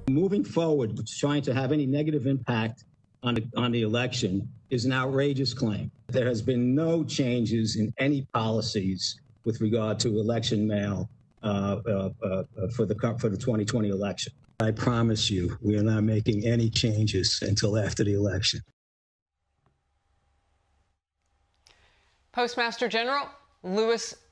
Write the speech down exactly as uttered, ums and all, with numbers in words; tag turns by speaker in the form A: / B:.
A: Moving forward, trying to have any negative impact on the, on the election is an outrageous claim. There has been no changes in any policies with regard to election mail uh, uh, uh, for the for the twenty twenty election. I promise you, we are not making any changes until after the election.
B: Postmaster General Louis